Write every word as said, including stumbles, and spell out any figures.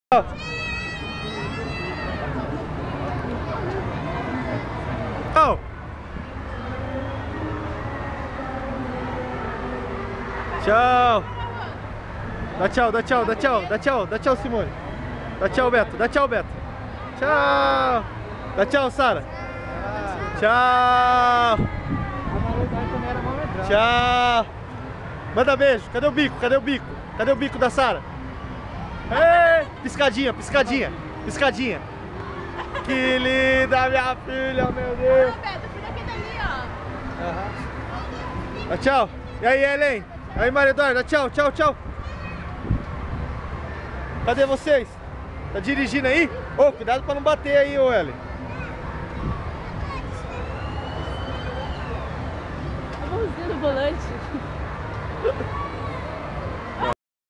Tchau. Tchau. Dá tchau, dá tchau, dá tchau, dá tchau, dá tchau, Simone. Dá tchau, Beto, dá tchau, Beto. Tchau. Dá tchau, Sara. Tchau. Tchau. Manda beijo. Cadê o bico? Cadê o bico? Cadê o bico da Sara? Ei, piscadinha, piscadinha, piscadinha. Que linda, minha filha, meu Deus. Ó, Beto, fui daqui dali, ó. Uhum. Dá tchau. E aí, Helen? E aí, Maria Eduarda? Tchau, tchau, tchau. Cadê vocês? Tá dirigindo aí? Ô, oh, cuidado pra não bater aí, ô Helen. A mãozinha no volante.